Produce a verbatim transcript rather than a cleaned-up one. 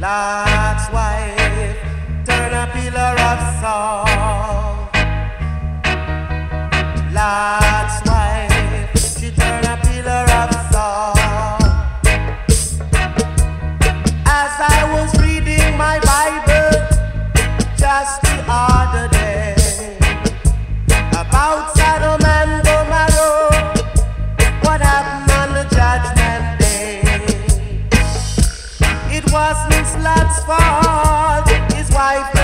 Lot's wife turn a pillar of salt. Lot's wife, she turn a pillar of salt. As I was reading my Bible just the other day about Sodom and Gomorrah, what happened on the judgment day? It wasn't Lot's fault, his wife